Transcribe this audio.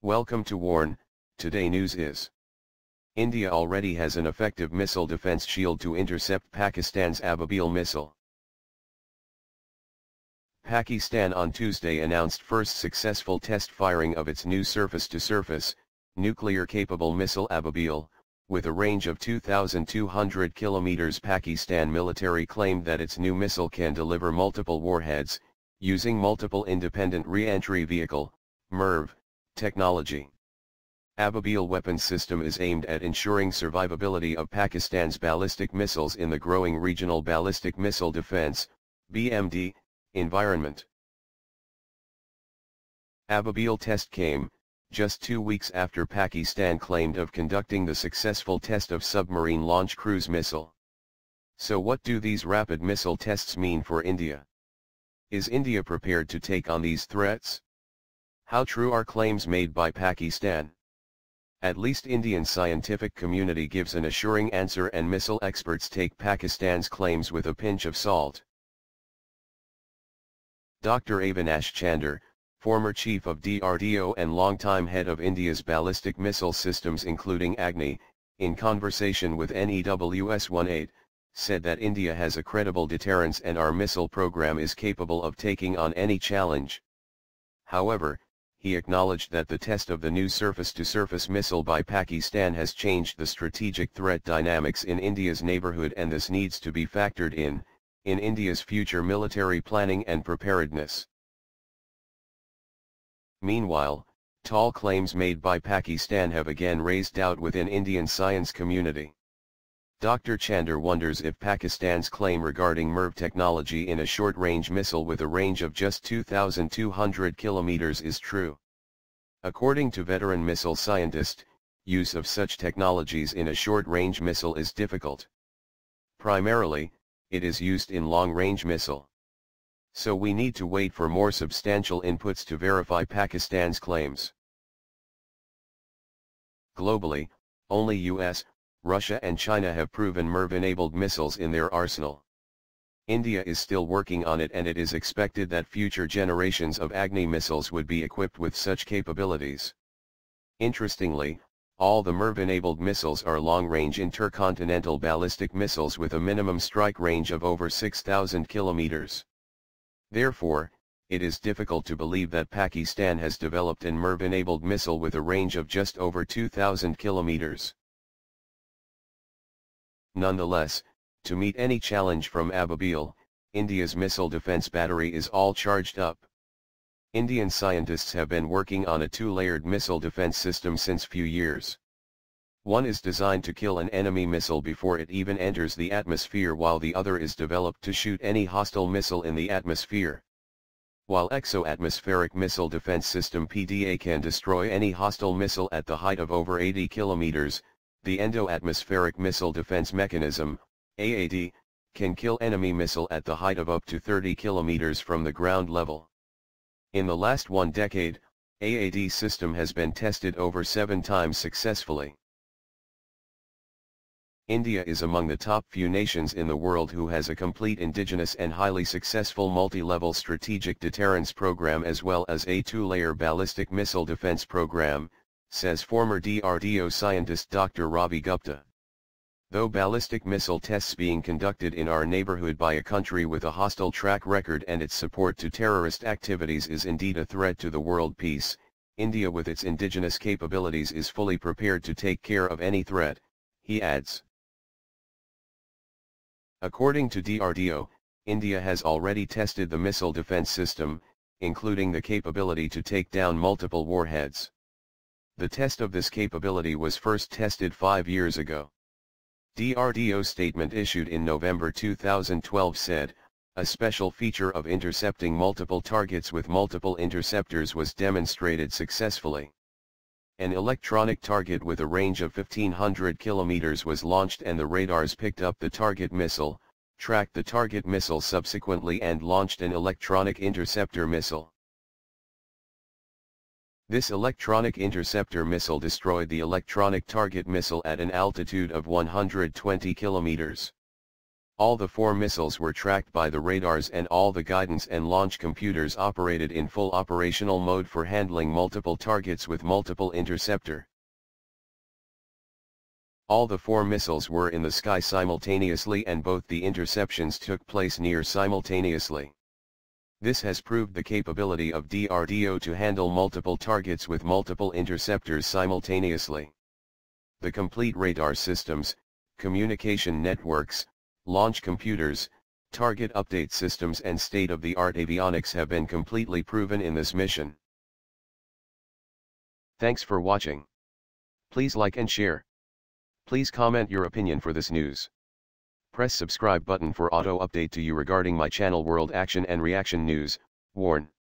Welcome to Warn. Today news is: India already has an effective missile defense shield to intercept Pakistan's Ababeel missile. Pakistan on Tuesday announced first successful test firing of its new surface-to-surface, nuclear-capable missile Ababeel, with a range of 2,200 kilometers. Pakistan military claimed that its new missile can deliver multiple warheads, using multiple independent re-entry vehicle, MIRV, technology. Ababeel Weapon System is aimed at ensuring survivability of Pakistan's ballistic missiles in the growing regional ballistic missile defense, BMD, environment. Ababeel test came just 2 weeks after Pakistan claimed of conducting the successful test of Submarine Launch Cruise Missile. So what do these rapid missile tests mean for India? Is India prepared to take on these threats? How true are claims made by Pakistan? At least Indian scientific community gives an assuring answer, and missile experts take Pakistan's claims with a pinch of salt. Dr. Avinash Chander, former chief of DRDO and longtime head of India's ballistic missile systems including Agni, in conversation with NEWS 18, said that India has a credible deterrence and our missile program is capable of taking on any challenge. However, he acknowledged that the test of the new surface-to-surface missile by Pakistan has changed the strategic threat dynamics in India's neighborhood, and this needs to be factored in India's future military planning and preparedness. Meanwhile, tall claims made by Pakistan have again raised doubt within Indian science community. Dr. Chander wonders if Pakistan's claim regarding MIRV technology in a short-range missile with a range of just 2,200 kilometers is true. According to veteran missile scientist, use of such technologies in a short-range missile is difficult. Primarily, it is used in long-range missile. So we need to wait for more substantial inputs to verify Pakistan's claims. Globally, only US, Russia and China have proven MIRV-enabled missiles in their arsenal. India is still working on it, and it is expected that future generations of Agni missiles would be equipped with such capabilities. Interestingly, all the MIRV-enabled missiles are long-range intercontinental ballistic missiles with a minimum strike range of over 6,000 kilometers. Therefore, it is difficult to believe that Pakistan has developed an MIRV-enabled missile with a range of just over 2,000 kilometers. Nonetheless, to meet any challenge from Ababeel, India's missile defense battery is all charged up. Indian scientists have been working on a two-layered missile defense system since few years. One is designed to kill an enemy missile before it even enters the atmosphere, while the other is developed to shoot any hostile missile in the atmosphere. While Exo-atmospheric Missile Defense System (PDA) can destroy any hostile missile at the height of over 80 kilometers, the Endo-atmospheric Missile Defense Mechanism (AAD) can kill enemy missile at the height of up to 30 kilometers from the ground level. In the last 1 decade, AAD system has been tested over 7 times successfully. India is among the top few nations in the world who has a complete indigenous and highly successful multi-level strategic deterrence program, as well as a two-layer ballistic missile defense program, says former DRDO scientist Dr. Ravi Gupta. Though ballistic missile tests being conducted in our neighborhood by a country with a hostile track record and its support to terrorist activities is indeed a threat to the world peace, India with its indigenous capabilities is fully prepared to take care of any threat, he adds. According to DRDO, India has already tested the missile defense system, including the capability to take down multiple warheads. The test of this capability was first tested 5 years ago. DRDO statement issued in November 2012 said, a special feature of intercepting multiple targets with multiple interceptors was demonstrated successfully. An electronic target with a range of 1,500 kilometers was launched, and the radars picked up the target missile, tracked the target missile subsequently, and launched an electronic interceptor missile. This electronic interceptor missile destroyed the electronic target missile at an altitude of 120 kilometers. All the 4 missiles were tracked by the radars and all the guidance and launch computers operated in full operational mode for handling multiple targets with multiple interceptor. All the 4 missiles were in the sky simultaneously and both the interceptions took place near simultaneously. This has proved the capability of DRDO to handle multiple targets with multiple interceptors simultaneously. The complete radar systems, communication networks, launch computers, target update systems and state-of-the-art avionics have been completely proven in this mission. Thanks for watching. Please like and share. Please comment your opinion for this news. Press subscribe button for auto update to you regarding my channel World Action and Reaction News. Warn.